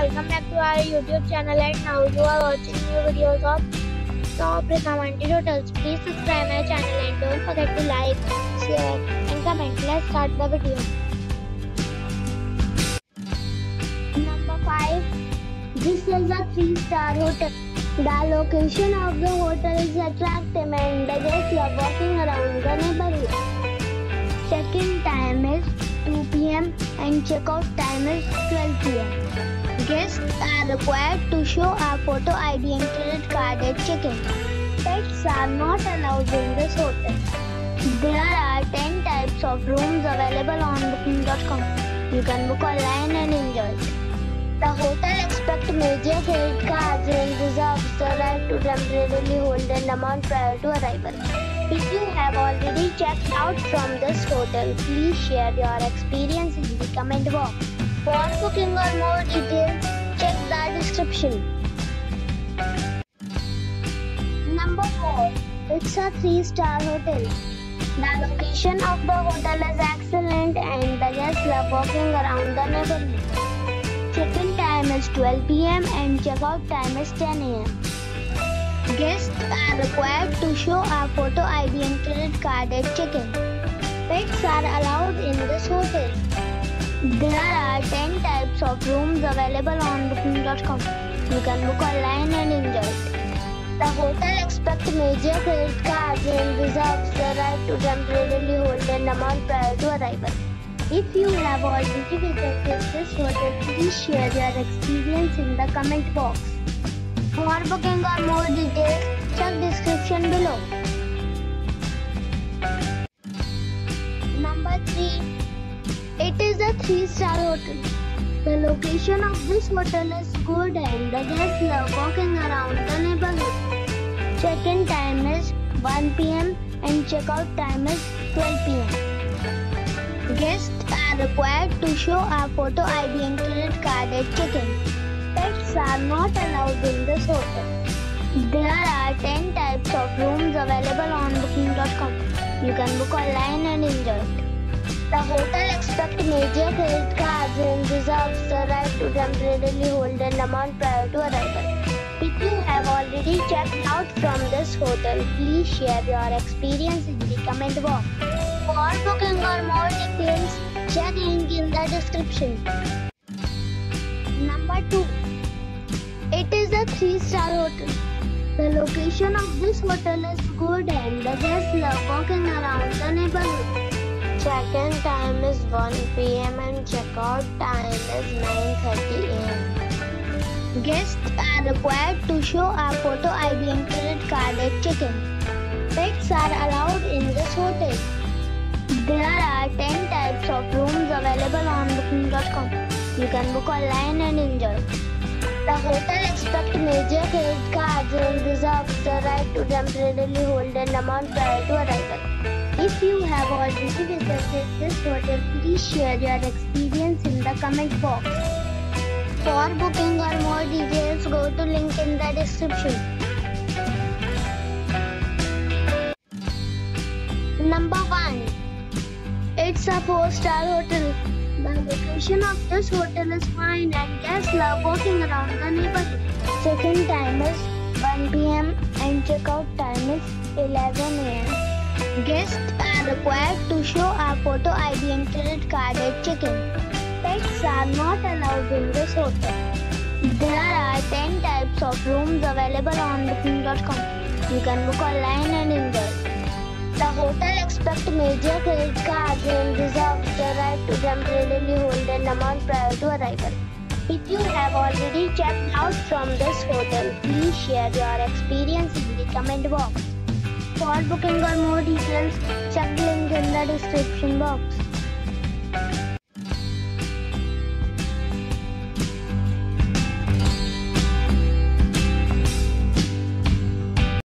welcome back to our YouTube channel, and now you are watching new videos of top recommended hotels. Please subscribe my channel and don't forget to like, share and comment. Let's start the video. Number 5. This is a 3-star hotel. The location of the hotel is attractive and the guests love walking around the neighborhood. Check-in time is 2 p.m. and check-out time is 12 p.m. Guests are required to show a photo ID and credit card at check-in. Pets are not allowed in this hotel. There are 10 types of rooms available on booking.com. You can book online and enjoy it. The hotel expects major credit cards and reserves the right to temporarily hold an amount prior to arrival. If you have already checked out from this hotel, please share your experience in the comment box. For booking or more details, check the description. Number 4. It's a 3-star hotel. The location of the hotel is excellent and the guests love walking around the neighborhood. Check-in time is 12 p.m. and check-out time is 10 a.m. Guests are required to show a photo ID and credit card at check-in. Pets are allowed in this hotel. There are 10 types of rooms available on booking.com. You can book online and enjoy it. The hotel expects major credit cards and reserves the right to temporarily hold an amount prior to arrival. If you have already visited this hotel, please share your experience in the comment box. For booking or more details, check description below. Number 3. It is a 3-star hotel. The location of this hotel is good and the guests love walking around the neighborhood. Check-in time is 1 p.m. and check-out time is 12 p.m. Guests are required to show a photo ID and credit card at check-in. Pets are not allowed in this hotel. There are 10 types of rooms available on booking.com. You can book online and enjoy it. The hotel expects major credit cards and reserves the right to temporarily hold an amount prior to arrival. If you have already checked out from this hotel, please share your experience in the comment box. For booking or more details, check link in the description. Number 2. It is a 3-star hotel. The location of this hotel is good and the guests love walking around the neighborhood. Check-in time is 1 p.m. and check-out time is 9:30 a.m. Guests are required to show a photo ID and credit card at check-in. Pets are allowed in this hotel. There are 10 types of rooms available on booking.com. You can book online and enjoy it. The hotel expects major credit cards and reserves the right to temporarily hold an amount prior to arrival. If you have already visited this hotel, please share your experience in the comment box. For booking or more details, go to link in the description. Number 1. It's a 4-star hotel. The location of this hotel is fine and guests love walking around the neighborhood. Check-in time is 1 p.m. and check-out time is 11 a.m. Guests are required to show a photo ID and credit card at check-in. Pets are not allowed in this hotel. There are 10 types of rooms available on booking.com. You can book online and enjoy it. The hotel expects major credit cards and reserves the right to temporarily hold an amount prior to arrival. If you have already checked out from this hotel, please share your experience in the comment box. For booking or more details, check link in the description box.